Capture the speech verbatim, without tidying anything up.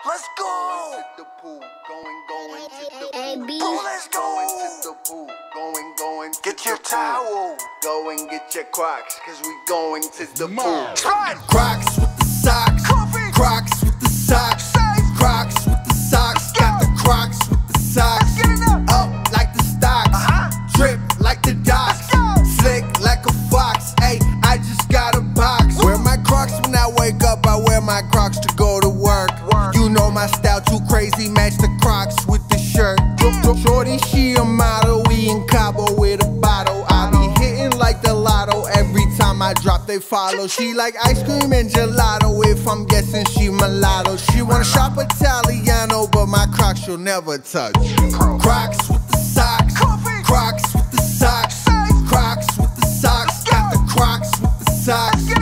Let's go. To the pool, going, going to the Hey, pool. B. Pool, let's go. Going to the pool, going, going to Get the your pool. towel. Go and get your Crocs, cause we going to the pool. Slide. Crocs with the socks, Coffee. Crocs with the socks, Safe. Crocs with the socks, got the Crocs with the socks. Get it up. Up like the stocks, Uh-huh. drip like the docks, go. slick like a fox. Ayy, I just got a box. Wear my Crocs when I wake up, I wear my Crocs to go to work. Work. You know my style too crazy, match the Crocs with the shirt. Shorty, she a model, we in Cabo with a bottle. I be hitting like the lotto, every time I drop they follow. She like ice cream and gelato, if I'm guessing she mulatto. She wanna shop Italiano, but my Crocs she'll never touch. Crocs with the socks, Coffee. Crocs with the socks, Safe. Crocs with the socks, got the Crocs with the socks.